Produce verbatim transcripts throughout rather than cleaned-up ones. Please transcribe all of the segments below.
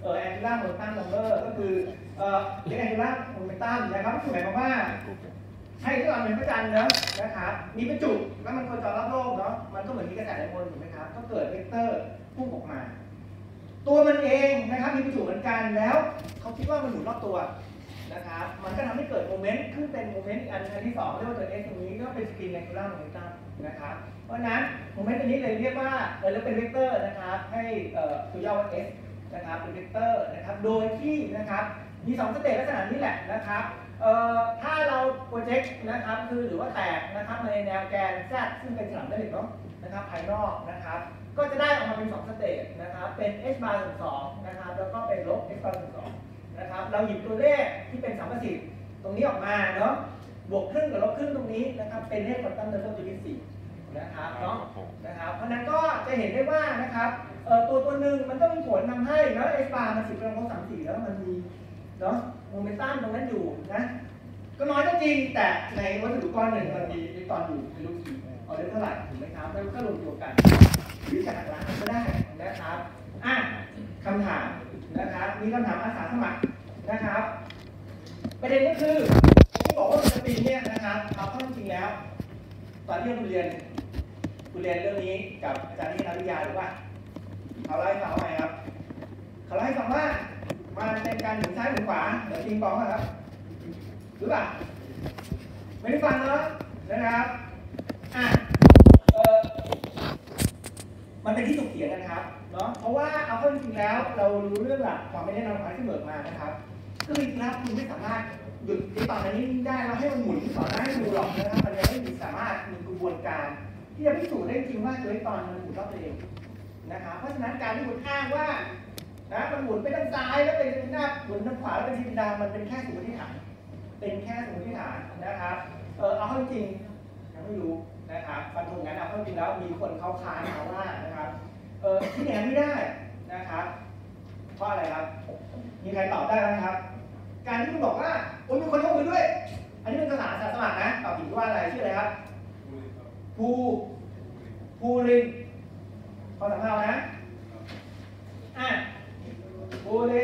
เออ angular momentum number ก็คือเอ่อ angular momentum นะครับหมายความว่าให้ที่เราเป็นพระจันทร์เนาะนะครับมีประจุแล้วมันโคจรรอบโลกเนาะมันก็เหมือนมีกระแสไดโพลถูกไหมครับก็เกิดเวกเตอร์พุ่งออกมาตัวมันเองนะครับมีประจุเหมือนกันแล้วเขาคิดว่ามันหมุนรอบตัวนะครับมันก็ทำให้เกิดโมเมนต์ขึ้นเป็นโมเมนต์อันที่สองเรียกว่าตัว S ตรงนี้ก็เป็นสปิน angular momentum นะครับเพราะฉะนั้นโมเมนต์ตัวนี้เลยเรียกว่าเออแล้วเป็นเวกเตอร์นะครับให้เอ่อตัวย่อว่า S นะครับเป็นเวกเตอร์นะครับโดยที่นะครับมีสองสเตจลักษณะนี้แหละนะครับเอ่อถ้าเราโปรเจกต์นะครับคือหรือว่าแตกนะครับในแนวแกน Z ซึ่งเป็นสนามแม่เหล็กเนาะนะครับภายนอกนะครับก็จะได้ออกมาเป็นสองสเตจนะครับเป็น h bar ส่วนสองนะครับแล้วก็เป็นลบ h bar ส่วนสองนะครับเราหยิบตัวเลขที่เป็นสามประสิทธิ์ตรงนี้ออกมาเนาะบวกครึ่งกับลบครึ่งตรงนี้นะครับเป็นเลขควอนตัมนัมเบอร์ตัวที่สี่นะครับเนาะนะครับเพราะนั้นก็จะเห็นได้ว่านะครับเอ่อตัวตัวหนึ่งมันก็มีผลทำให้เนาะ h bar มันสิบกำลังลบสามสี่แล้วมันมีเนาะโมเมนตัมตรงนั้นอยู่นะก็น้อยก็จริงแต่ในวัสดุก้อนหนึ่งมันมีอิเล็กตรอนอยู่เป็นลูกกี่ออเดอร์เท่าไหร่ถูกไหมครับแล้วก็รวมตัวกันหรือจากล้านก็ได้นะครับอ่ะคำถามนะครับมีคำถามอาสาสมัครนะครับประเด็นก็คือผมบอกว่าสปินเนี่ยนะครับเอาเข้าจริงแล้วตอนที่คุณเรียนคุณเรียนเรื่องนี้กับอาจารย์ที่นักวิทยาหรือว่าเขาเล่าให้ฟังว่าไงครับเขาเล่าให้ฟังว่ามันเป็นการหมุนซ้ายหมุนขวาเหมือนปิงปองครับหรือเปล่าไม่ได้ฟังเนาะนะครับอ่ะเออมันเป็นที่ถกเถียงกันครับเนาะเพราะว่าเอาเข้าจริงแล้วเรารู้เรื่องหลักความไม่แน่นอนของที่เบิกมานะครับก็จริงๆแล้วคุณไม่สามารถหยุดที่ตอนนี้ได้แล้วให้มันหมุนต่อหน้าให้ดูหรอกนะครับมันยังไม่มีสามารถมีกระบวนการที่จะพิสูจน์ได้จริงว่าตัวตอนมันหมุนรอบตัวเองนะครับเพราะฉะนั้นการที่คุณอ้างว่านะมันหมุนไปด้านซ้ายแล้วเป็นหน้าหมุนด้านขวาแล้วเป็นทิศทางมันเป็นแค่สมมติฐานเป็นแค่สมมติฐานนะครับเออเอาเข้าจริงยังไม่รู้นะครับฟันธงงั้นเอาเข้าจริงแล้วมีคนเขาค้านมาว่านะครับเออที่ไหนไม่ได้นะครับเพราะอะไรครับมีใครตอบได้ไหมครับการที่คุณบอกว่าโอ้ยมีคนยกมือด้วยอันนี้เป็นภาษาอาสาสมัครนะตอบผิดว่าอะไรชื่ออะไรครับภูภูรินพอสำเนานะอ่ะภูริน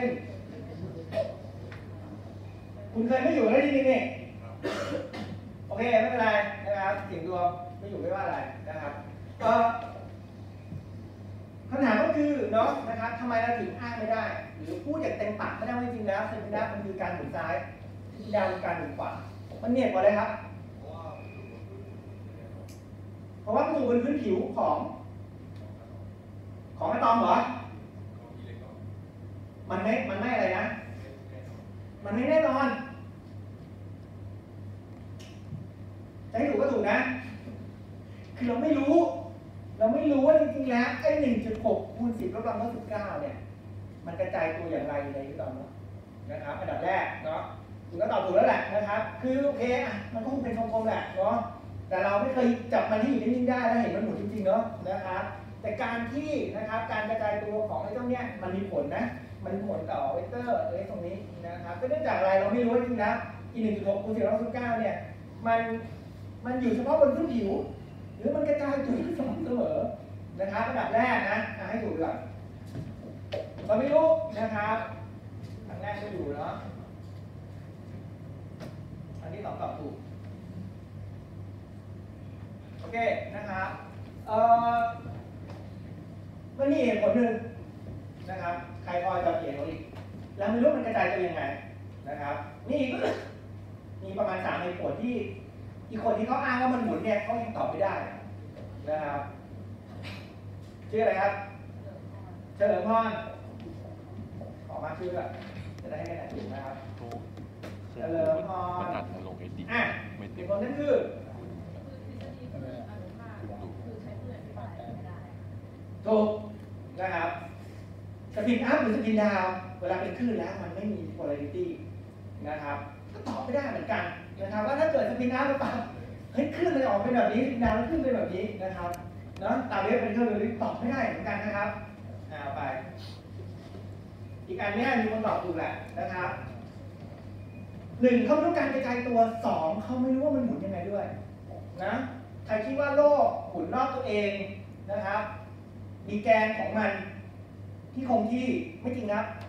คุณเคยไม่อยู่แล้วที่นี่นี่โอเคไม่เป็นไรนะครับเสียงดวงไม่อยู่ไม่ว่าอะไรนะครับเอ่อคำถามก็คือเนาะนะครับทำไมเราถึงอ้างไม่ได้หรือพูดอย่างเต็มปากไม่ได้จริงแล้วเซนติด้ามันคือการหมุนซ้ายที่ดาวคือการหมุนขวามันเนี่ยกว่าเลยครับเพราะว่ามันอยู่บนพื้นผิวของของอะตอมเหรอมันไม่มันไม่อะไรนะมันไม่แน่นอนจะให้ถูกก็ถูกนะคือเราไม่รู้เราไม่รู้ว่าจริงๆแล้วไอ้หนึ่งจุดหกคูณสิบลบกำลังลบสิบเก้าเนี่ยมันกระจายตัวอย่างไรในที่ตอนนี้นะครับอันดับแรกเนาะคุณก็ตอบถูกแล้วแหละนะครับคือโอเคอ่ะมันก็คงเป็นกลมๆแหละเนาะแต่เราไม่เคยจับมันที่อยู่นิ่งๆได้แล้วเห็นมันหมุนจริงๆเนาะนะครับแต่การที่นะครับการกระจายตัวของไอ้ตรงเนี้ยมันมีผลนะมันมีผลต่อเวกเตอร์ไอ้ตรงนี้นะครับก็เนื่องจากอะไรเราไม่รู้จริงๆนะอีหนึ่งจุดหกคูณสิบลบสิบเก้าเนี่ยมันมันอยู่เฉพาะบนพื้นผิวหรือมันกระจายตัวที่สม่ำเสมอนะครับอันดับแรกนะให้ถูกก่อนเราไม่รู้นะครับอันแรกก็อยู่เนาะอันที่สองตอบถูกโอเคนะครับเอ่อมันมีเหตุผลหนึ่งนะครับใครพอจะเขียนอีกแล้วไม่รู้มันกระจายตัวยังไงนะครับนี่ก็มีประมาณสามเหตุผลที่อีกคนที่เขาอ้างว่ามันหมุนเนี่ยเขายังตอบไม่ได้นะครับชื่ออะไรครับเฉลิมพรขอมาชื่อด้วยจะได้ให้คะแนนถูกนะครับเฉลิมพรอ่ะอีกคนนั้นคือถูกนะครับสปินอัพหรือสปินดาวเวลาเป็นคลื่นแล้วมันไม่มี polarity นะครับก็ตอบไม่ได้เหมือนกันนะครับว่าถ้าเกิดสปินอัพหรือเปล่าเฮ้ยคลื่นมันออกเป็นแบบนี้สปินดาวมันขึ้นเป็นแบบนี้นะครับเนาะตามเรียกเป็นคลื่นเลยตอบไม่ได้เหมือนกันนะครับเอาไปอีกอันนี้มีคนตอบถูกแหละนะครับหนึ่งเขาไม่รู้การกระจายตัวสองเขาไม่รู้ว่ามันหมุนยังไงด้วยนะใครคิดว่าโลกหมุนรอบตัวเองนะครับมีแกนของมันที่คงที่ไม่จริงครับ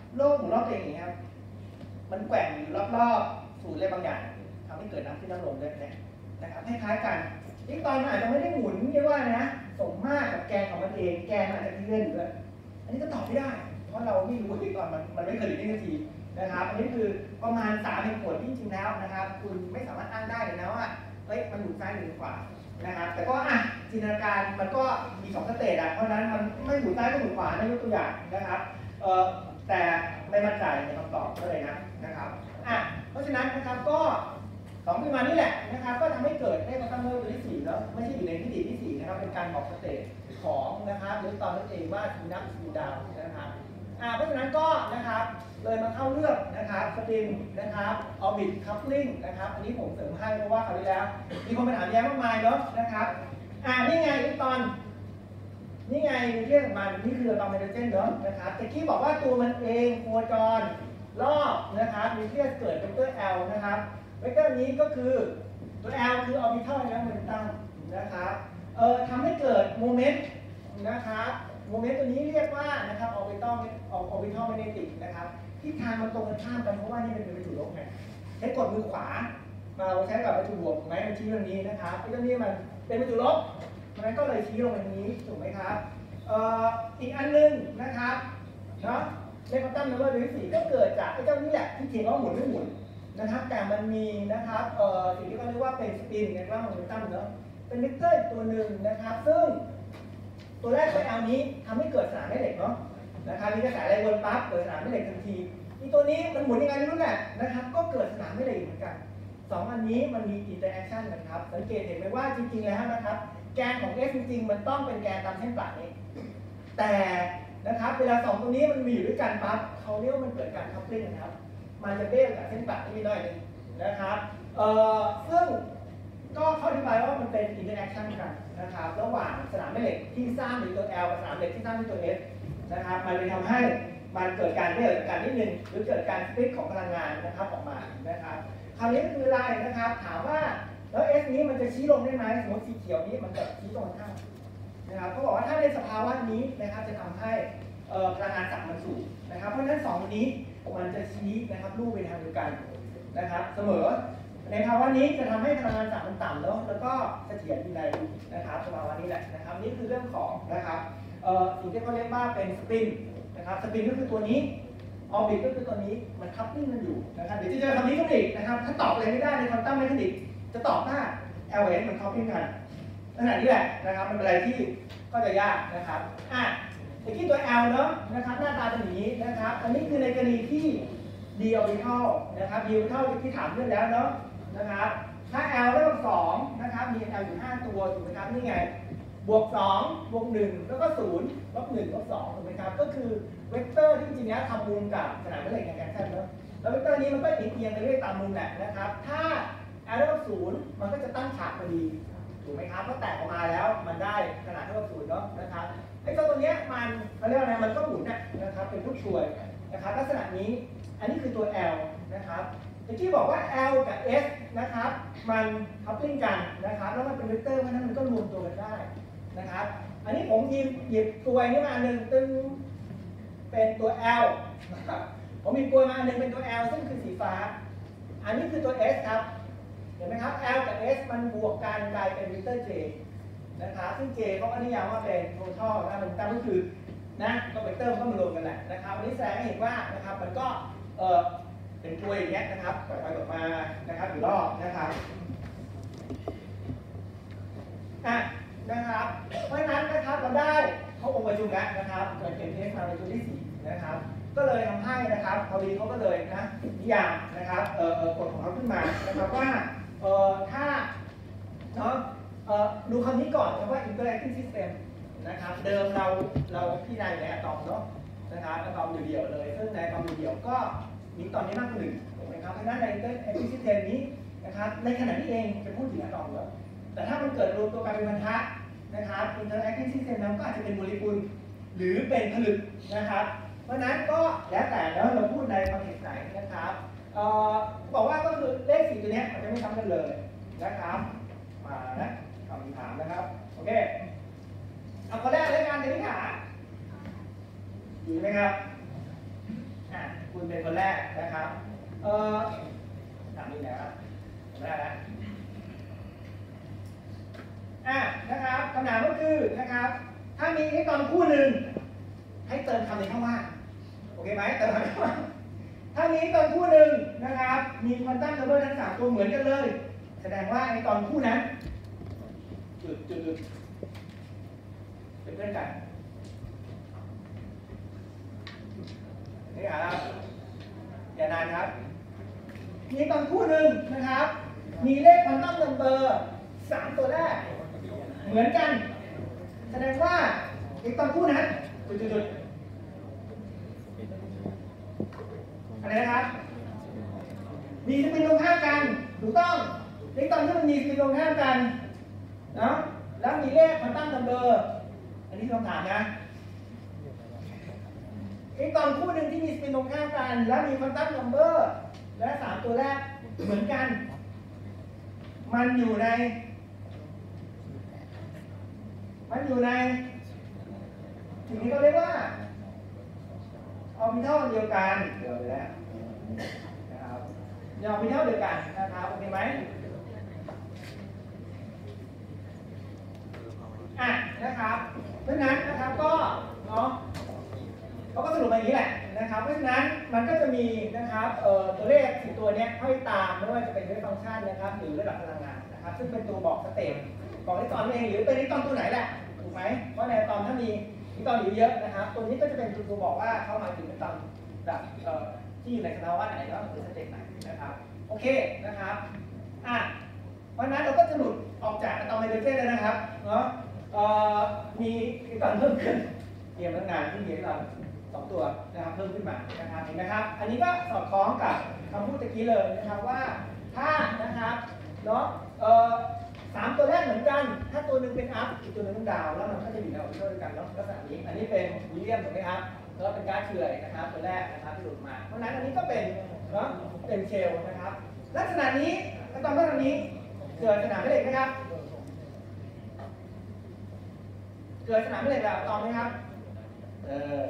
โลกหมุนรอบตัวเองอย่างนี้ครับมันแกว่งอยู่รอบๆศูนย์อะไรบางอย่างทำให้เกิดน้ำขึ้นน้ำลงด้วยเนี่ยนะครับคล้ายๆกันนิวตอนมันอาจจะไม่ได้หมุนเรียกว่านะสมมาตรกับแกนของมันเองแกนมันอาจจะเคลื่อนอยู่ด้วยอันนี้ก็ตอบไม่ได้เพราะเราไม่รู้นิวตอนมันมันไม่เคยเรียนนาทีนะครับอันนี้คือประมาณสามเหตุผลที่จริงแล้วนะครับคุณไม่สามารถอ้างได้เลยนะว่าเฮ้ยมันหมุนซ้ายหรือขวานะครับแต่ก็อ่ะจินตนาการมันก็มีสองสเตจอ่ะเพราะนั้นมันไม่หมุนซ้ายก็หมุนขวานะยกตัวอย่างนะครับเอ่อแต่ไม่มั่นใจในคำตอบก็เลยนะนะครับอ่ะเพราะฉะนั้นนะครับก็สองประมาณนี้แหละนะครับก็ทำให้เกิดได้มาตั้งเริ่มตัวที่สี่แล้วไม่ใช่อยู่ในที่ที่สี่นะครับเป็นการบอกสเตจของนะครับหรือตอนนั่นเองว่าทีนับทีดาวนะครับอ่าเพราะฉะนั้นก็นะครับเลยมาเข้าเรื่องนะครับสปินนะครับออร์บิทคัพลิงนะครับอันนี้ผมเสริมให้เพราะว่าคราวที่แล้วมีคนมาถามแย้มมากมายเนาะนะครับอ่านี่ไงตอนนี่ไงเรื่องของมันนี่คือตอนไฮโดรเจนเนาะนะครับแต่กี้บอกว่าตัวมันเองโคจรรอบนะครับนิวเคลียสเกิดเป็นตัว L นะครับเวกเตอร์นี้ก็คือตัว L คือออร์บิทัลนะโมเมนตัมนะครับเอ่อทำให้เกิดโมเมนต์นะครับโมเมนต์ตัวนี้เรียกว่านะครับออร์บิทัลออร์บิทัลแมกเนติกนะครับที่ทางมันตรงกันข้ามกันเพราะว่านี่เป็นวัตถุลบไงใช้กดมือขวามาเราใช้กับวัตถุบวกไหมมันชี้เรื่องนี้นะครับไอ้เรื่องนี้มันเป็นวัตถุลบมันก็เลยชี้ลงแบบนี้ถูกไหมครับเอ่ออีกอันนึงนะครับเนาะในควอนตัมนัมเบอร์ที่สี่ก็เกิดจากไอ้เจ้านี่แหละที่เขียนว่าหมุนไม่หมุนนะครับแต่มันมีนะครับเอ่อสิ่งที่เขาเรียกว่าเป็นสปินในกล้องโมเมนตัมเนาะเป็นเวกเตอร์ตัวหนึ่งนะครับซึ่งตัวแรกตัว L นี้ทำให้เกิดสนามแม่เหล็กเนาะนะครับมีกระแสแรงวนปั๊บเกิดสนามแม่เหล็กทันทีอีตัวนี้มันหมุนยังไงไม่รู้แหละนะครับก็เกิดสนามแม่เหล็กเหมือนกันสองอันนี้มันมีอินเตอร์แอคชั่นกันครับสังเกตเห็นไหมว่าจริงๆแล้วนะครับแกนของ S จริงๆมันต้องเป็นแกนตามเส้นปลายนี้แต่นะครับเวลาสองตรงนี้มันมีอยู่ด้วยกันปั๊บเขาเรียกว่ามันเกิดการคัพลิ่งนะครับมันจะเบ้กับเส้นปลายนี้หน่อยนึงนะครับเอ่อซึ่งก็เข้าอธิบายว่ามันเป็นอินเตอร์แอคชั่นกันนะครับระหว่างสนามแม่เหล็กที่สร้างด้วยตัว L กับสนามเหล็กที่สร้างด้วยตัว S นะครับมันเลยทำให้มันเกิดการเบ้กับการนิดนึงหรือเกิดการสปลิตของพลังงานนะครับออกมานะครับคราวนี้ก็คืออะไรนะครับถามว่าแล้ว S นี้มันจะชี้ลงได้ไหมสมมติสีเขียวนี้มันจะชี้ตรงข้ามนะครับเขาบอกว่าถ้าในสภาวะนี้นะครับจะทำให้พลังงานต่ำมันสูงนะครับเพราะฉะนั้นสองตัวนี้มันจะชี้นะครับรูปไปทางเดียวกันนะครับเสมอในภาวะนี้จะทำให้พลังงานต่ำมันต่ำแล้วแล้วก็เสถียรอยู่ในนะครับสภาวะนี้แหละนะครับนี่คือเรื่องของนะครับสิ่งที่เขาเรียกว่าเป็นสปินนะครับสปินก็คือตัวนี้ออร์บิทก็คือตัวนี้มันคัพลิ่งกันอยู่นะครับเดี๋ยวจะเจอคำนี้ก็อีกนะครับถ้าตอบอะไรไม่ได้ในควอนตัมเมคานิกส์จะตอบว่า L S มันคัพลิ่งกันขนาดนี้แหละนะครับมันเป็นอะไรที่ก็จะยากนะครับอ่ะไอ้ที่ตัว L เนาะนะครับหน้าตาเป็นอย่างนี้นะครับอันนี้คือในกรณีที่ d orbital นะครับ d orbital ที่ถามเพื่อนแล้วเนาะนะครับถ้า L ได้กับสองนะครับมี L อยู่ห้าตัวถูกไหมครับนี่ไงบวกสองบวกหนึ่งแล้วก็ศูนย์ลบหนึ่งลบสองถูกไหมครับก็คือเวกเตอร์ที่จริงๆแล้วทำมุมกับสนามแม่เหล็กในการขั้นเนาะแล้วเวกเตอร์นี้มันก็เอียงไปเรื่อยตามมุมแหละนะครับถ้า L ได้กับศูนย์มันก็จะตั้งฉากพอดีถูกไหมครับเพราะแตกออกมาแล้วมันได้ขนาดเท่ากับศูนย์เนาะนะครับไอ้เจ้าตัวเนี้ยมันเขาเรียกว่าอะไรมันก็หมุนนะครับเป็นลูกช่วยนะครับลักษณะนี้อันนี้คือตัว L นะครับเมื่อกี้บอกว่า L กับ S นะครับมันคัพลิ่งกันนะครับแล้วมันเป็นเวกเตอร์เพราะนั้นมันก็รวมตัวกันได้นะครับอันนี้ผมหยิบหยิบตัวนี้มาอันหนึ่งตึงเป็นตัว L นะครับผมมีตัวมาอันหนึ่งเป็นตัว L ซึ่งคือสีฟ้าอันนี้คือตัว S ครับเห็นไหมครับ L กับ S มันบวกกันกลายเป็นเวกเตอร์ J นะครับซึ่ง J เขาก็นิยามว่าเป็น total นะมันตั้งก็คือนะก็เวกเตอร์มันก็มารวมกันแหละนะครับอันนี้แสดงให้เห็นว่านะครับมันก็เออเป็นตัวอย่างเงี้ยนะครับปล่อยไปออกมานะครับอยู่รอบนะครับอ่ะนะครับเพราะฉะนั้นนะครับเราได้เข้าองค์ประชุมแล้วนะครับเกิดเป็นเทสมาในตัวที่สี่นะครับก็เลยทำให้นะครับพอดีเขาก็เลยนะนิยามนะครับเอ่อเอ่อกฎของเขาขึ้นมานะครับว่าเอ่อถ้าเนาะเอ่อดูคำนี้ก่อนนะว่า interacting system นะครับเดิมเราเราพิจารณาในอะตอมเนาะนะครับอะตอมเดี่ยวๆเลยซึ่งในอะตอมเดี่ยวๆก็มีตอนนี้มากกว่าหนึ่งถูกไหมครับเพราะฉะนั้นใน interacting system นี้นะครับในขณะนี้เองจะพูดถึงอะตอมแล้วแต่ถ้ามันเกิดรวมตัวกันเป็นพันธะนะครับ interacting system นั้นก็อาจจะเป็นโมเลกุลหรือเป็นผลึกนะครับเพราะฉะนั้นก็แล้วแต่แล้วเราพูดในคอนเทกต์ไหนนะครับเอ่อบอกว่าก็คือเลขสี่ตัวนี้มันจะไม่ซ้ำกันเลยนะครับมานะคำถามนะครับโอเคเอาข้อแรกเลยการคณิตศาสตร์ดีไหมครับอ่าเป็นคนแรกนะครับเอ่อถามนี่นะครับไม่ได้แล้วอ่ะนะครับคำถามก็คือนะครับถ้ามีอิเล็กตรอนคู่หนึ่งให้เติมคำในช่องว่างโอเคไหมเติมคำในช่องว่างถ้ามีอิเล็กตรอนคู่หนึ่งนะครับมีควอนตัมนัมเบอร์ทั้งสามตัวเหมือนกันเลยแสดงว่าอิเล็กตรอนคู่นั้นจุดจุดจุดเป็นเพื่อนกันนี่ครับอย่านานครับมีอิเล็กตรอนคู่หนึ่งนะครับมีเลขควอนตัมนัมเบอร์สามตัวแรกเหมือนกันแสดงว่าอิเล็กตรอนคู่นั้นจุดๆอะไรนะครับมีสปินตรงข้ามกันถูกต้องอิเล็กตรอนที่มันมีสปินตรงข้ามกันเนาะแล้วมีเลขควอนตัมนัมเบอร์อันนี้คือคำถามนะอิเล็กตรอนคู่หนึ่งที่มีสปินตรงข้ามกันแล้วมีควอนตัมนัมเบอร์และสามตัวแรกเหมือนกันมันอยู่ในมันอยู่ในสิ่งที่เขาเรียกว่าออร์บิทัลเดียวกันเดี๋ยวเลยนะครับออร์บิทัลเดียวกันนะครับโอเคไหมอ่ะนะครับเพราะฉะนั้นนะครับก็เนาะเขาก็สรุปมาอย่างนี้แหละนะครับเพราะฉะนั้นมันก็จะมีนะครับเอ่อตัวเลขสิบตัวนี้ห้อยตามไม่ว่าจะเป็นเวฟฟังก์ชันนะครับหรือระดับพลังงานนะครับซึ่งเป็นตัวบอกสเต็ปของอิเล็กตรอนเองหรือเป็นอิเล็กตรอนตัวไหนแหละถูกไหมเพราะในอะตอมถ้ามีอิเล็กตรอนอยู่เยอะนะครับตัวนี้ก็จะเป็นตัวบอกว่าเขาหมายถึงอิเล็กตรอนแบบเอ่อที่อยู่ในสภาวะไหนแล้วหรือสเต็ปไหนนะครับโอเคนะครับอ่ะเพราะฉะนั้นเราก็จะหลุดออกจากอะตอมไฮโดรเจนแล้วนะครับเนาะเอ่อมีอิเล็กตรอนเพิ่มขึ้นเตรียมตั้งนานที่มีอิเล็กตรอนสองตัวนะครับเพิ่มขึ้นมานะครับเห็นไหมครับอันนี้ก็สอดคล้องกับคำพูดตะกี้เลยนะครับว่าถ้านะครับเนาะเอ่อสามตัวแรกเหมือนกันถ้าตัวหนึ่งเป็นอัพอีกตัวหนึ่งเป็นดาวแล้วมันก็จะอยู่ในออร์บิทัลด้วยกันเนาะลักษณะนี้อันนี้เป็นวิลเลียมถูกไหมครับแล้วเป็นก๊าซเฉื่อยนะครับตัวแรกนะครับที่หลุดมาเพราะฉะนั้นอันนี้ก็เป็นเนาะเป็นเชลนะครับลักษณะนี้อะตอมลักษณะนี้เกิดสนามแม่เหล็กไหมครับเกิดสนามแม่เหล็กแบบอะตอมไหมครับเออ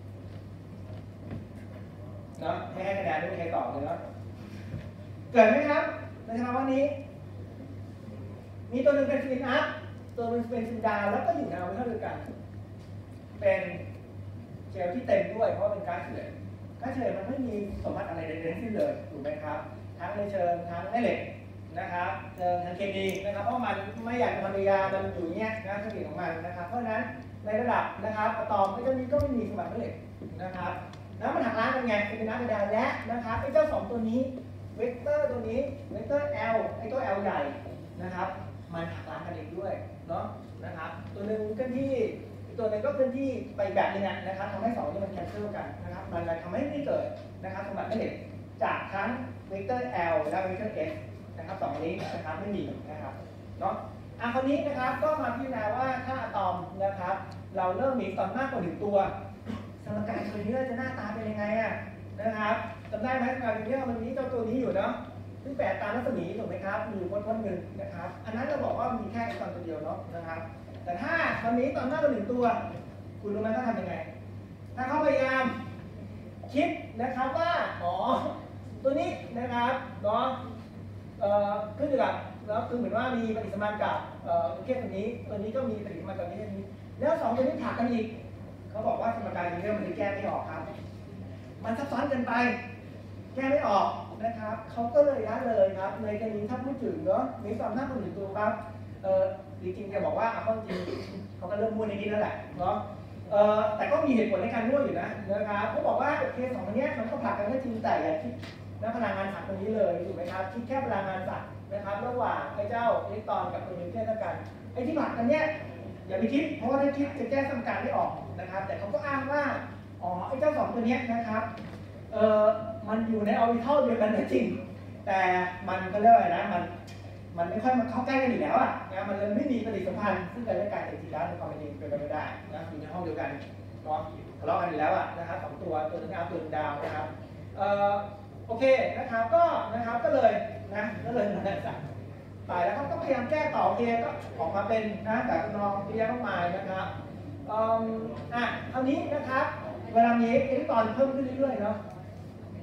เนาะไม่ให้คะแนนไม่มีใครตอบเลยเนาะเกิดไหมครับในสภาวะนี้มีตัวหนึ่งเป็นสปินอัพตัวหนึ่งเป็นสปินดาวแล้วก็อยู่ในออร์บิทัลเดียวกันเป็นเชลที่เต็มด้วยเพราะเป็นก๊าซเฉื่อยก๊าซเฉื่อยมันไม่มีสมบัติอะไรใดๆทั้งสิ้นเลยถูกไหมครับทั้งในเชิงทั้งแม่เหล็กนะครับเชิงทางเคมีนะครับเพราะมันไม่อยากจะทำปฏิกิริยามันอยู่เนี้ยนะสปินของมันนะครับเพราะฉะนั้นในระดับนะครับอะตอมก็จะมีก็ไม่มีสมบัติแม่เหล็กนะครับแล้วมันหักล้างกันไงเป็นน้ำกระดาษและนะครับไอ้เจ้าสองตัวนี้เวกเตอร์ตัวนี้เวกเตอร์ L ไอ้ตัว L ใหญ่นะครับมันหักล้างกันเองด้วยเนาะนะครับตัวหนึ่งเคลื่อนที่ตัวหนึ่งก็เคลื่อนที่ไปแบบนึงนะครับทำให้สองนี้มันแคนเซิลกันนะครับมันเลยทำให้ไม่เกิดนะครับสมบัติแม่เหล็กจากทั้งเวกเตอร์ L และเวกเตอร์ S นะครับสองนี้นะครับไม่มีนะครับเนาะอ่ะคราวนี้นะครับก็มาพิจารณาว่าถ้าอะตอมนะครับเราเริ่มมีอะตอมมากกว่าหนึ่งตัวสมการตัวนี้จะหน้าตาเป็นยังไงอ่ะนะครับจำได้ไหมสมการตัวนี้มันมีเจ้าตัวนี้อยู่เนาะซึ่งแปดตามรัศมีถูกไหมครับมีอยู่พ้นๆหนึ่งนะครับอันนั้นเราบอกว่ามีแค่ตอนตัวเดียวเนาะนะครับแต่ถ้าตอนนี้ตอนหน้าตัวหนึ่งตัวคุณรู้ไหมเขาทำยังไงถ้าเขาพยายามคิดนะครับว่าอ๋อตัวนี้นะครับเนาะเอ่อขึ้นอยู่กับแล้วคือเหมือนว่ามีปฏิสัมพันธ์กับเอ่อตัวเคสตัวนี้ตัวนี้ก็มีปฏิสัมพันธ์กับนี้นี้แล้วสองตัวนี้ผลักกันอีกเขาบอกว่าสมการนี้มันจะแก้ไม่ออกครับมันซับซ้อนเกินไปแก้ไม่ออกนะครับเขาก็เลยละเลยครับในกรณีถ้าพูดถึงเนาะมีความน่าคนหนึ่งตัวครับเออจริงๆจะบอกว่าเอาเข้าจริงเขาก็เริ่มมั่วในนี้แล้วแหละเนาะเออแต่ก็มีเหตุผลในการมั่วอยู่นะนะครับเขาบอกว่าโอเคสองตัวนี้มันก็ผลักกันก็จริงแต่อย่าคิดนะพลังงานสัตว์ตัวนี้เลยถูกไหมครับคิดแค่พลังงานสัตว์นะครับระหว่างไอ้เจ้าอิเล็กตรอนกับตัวนิวเคลียสกันไอ้ที่ผลักกันเนี้ยอย่าไปคิดเพราะว่าถ้าคิดจะแก้สมการไม่ออกนะครับแต่เขาก็อ้างว่าอ๋อไอ้เจ้าสองตัวนี้นะครับเออมันอยู่ในออร์บิทัลเดียวกันจริงแต่มันก็เรียกว่าอะไรนะมันมันไม่ค่อยมาเข้าใกล้กันอยู่แล้วอ่ะนะมันเลยไม่มีปฏิสัมพันธ์ซึ่งกันและกันแต่จริงๆแล้วในความเป็นจริงเป็นไปไม่ได้นะอยู่ในห้องเดียวกันเนาะทะเลาะกันอยู่แล้วอ่ะนะครับสองตัวตัวหนึงอัพตัวหนึงดาวนะครับเอ่อโอเคนะครับก็นะครับก็เลยนะก็เลยมาสั่งไปแล้วเขาก็พยายามแก้ต่อโอเคก็ออกมาเป็นนะแบบนองเยอะแยะมากมายนะครับอ่ะคราวนี้นะครับเวลามีอิเล็กตรอนเพิ่มขึ้นเรื่อยๆเนาะ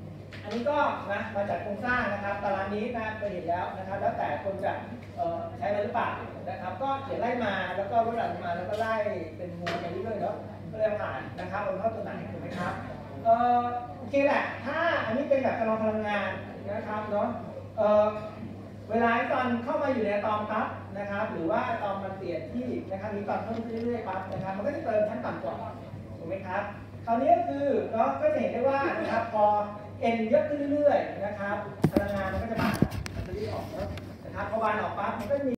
อันนี้ก็นะมาจากโครงสร้างนะครับตารางนี้นะเคยเห็นแล้วนะครับแล้วแต่คนจะใช้มันหรือเปล่านะครับก็เขียนไล่มาแล้วก็ลดหลั่นมาแล้วก็ไล่เป็นงูไปเรื่อยๆเนาะก็เลยผ่านนะครับเอาเข้าตัวไหนถูกไหมครับเออโอเคแหละถ้าอันนี้เป็นแบบจำลองพลังงานนะครับเนาะเออเวลาตอนเข้ามาอยู่ในอะตอมปั๊บนะครับหรือว่าอะตอมมันเปลี่ยนที่นะครับมีตอนเพิ่มขึ้นเรื่อยๆปั๊บนะครับมันก็จะเติมชั้นต่ำกว่าถูกไหมครับคราวนี้ก็คือเนาะก็จะเห็นได้ว่านะครับพอ n เยอะขึ้นเรื่อยๆนะครับพลังงานมันก็จะบานมันจะรีบออกนะครับพอบานออกปั๊บมันก็มี